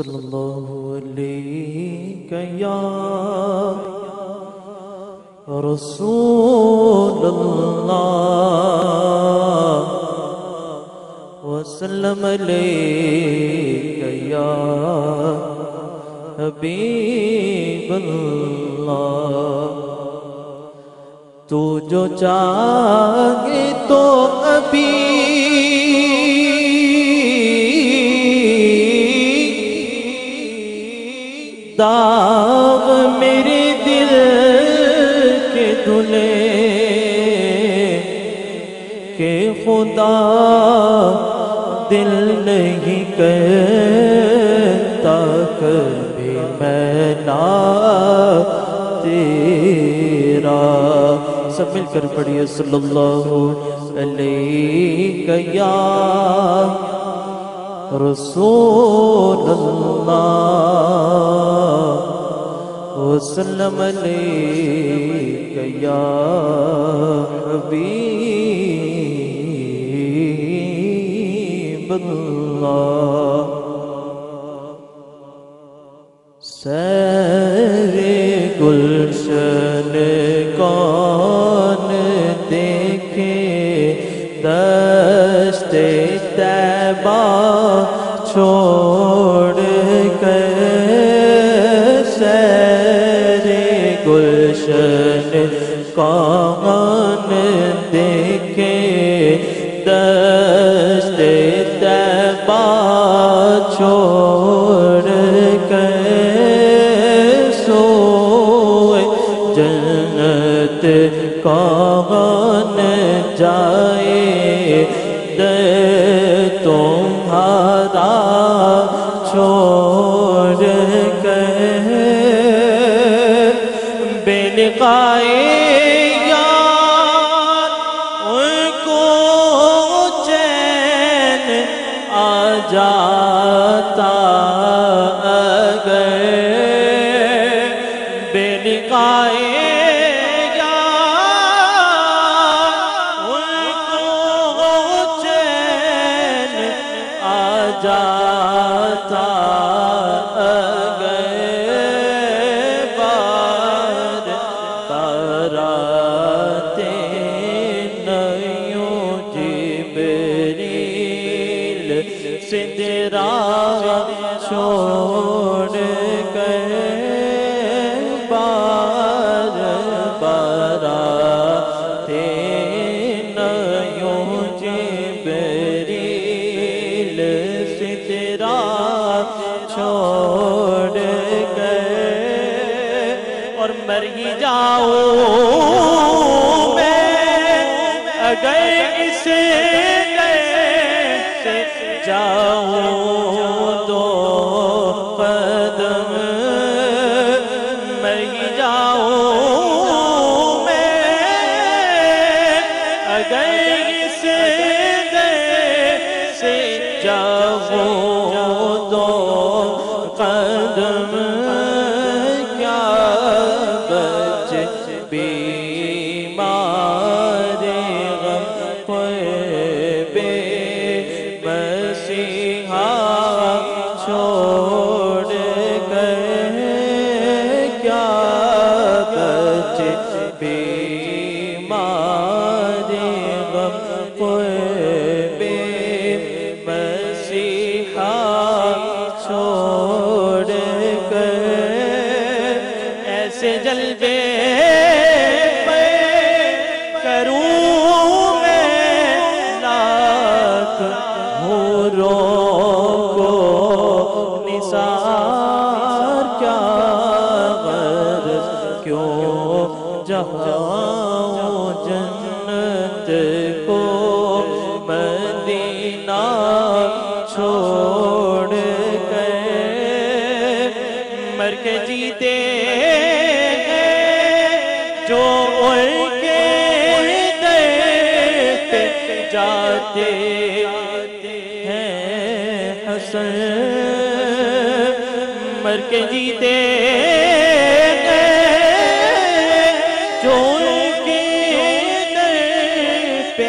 صلی اللہ علیہ یا رسول اللہ وسلم علیہ یا حبیب اللہ۔ تو جو چاہے تو ابھی داغ میرے دل کے دھلے کہ خدا دل نہیں کرتا کبھی میں نہ تیرا۔ سب مل کر پڑھیے صلی اللہ علیہ یا رسول اللہ وسلم علیہ یا حبیب اللہ۔ سیر گلشن کون دیکھے دشت طیبہ چھوڑ کر، سیر گلشن کون دیکھے دشت طیبہ چھوڑ کر، سوئے جنت کون جائے تمہارا چھوڑ کر، بے لقائے یار ان کو چین آ جاتا اگر، بے لقائے جاتا اگر، بار براتے نیوں جبریل سدرا چھوڑ کر، بار براتے نیوں جبریل چھوڑ گئے، اور مر ہی جاؤں میں اگر اس دیر سے جاؤں دو قدم، مر ہی جاؤں میں اگر اس دیر سے جاؤں قدم، کیا بچ بیمار غم بے مسیحا چھوڑ کر، کیا بچ بیمار غم بے مسیحا چھوڑ کر، ایسے جلوے کروں میں لاکھ حوروں کو نثار، کیا غرض کیوں جہاں جنت کو مدینہ چھوڑ کر، مر کے جیتے ہیں جو ان کے در پہ جاتے ہیں حسن، مر کے جیتے ہیں جو ان کے در پہ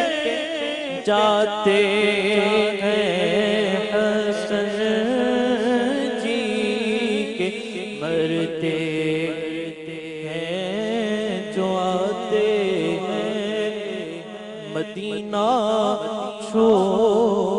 جاتے ہیں حسن جی کرتے ہیں جو آتے ہیں مدینہ چھوڑ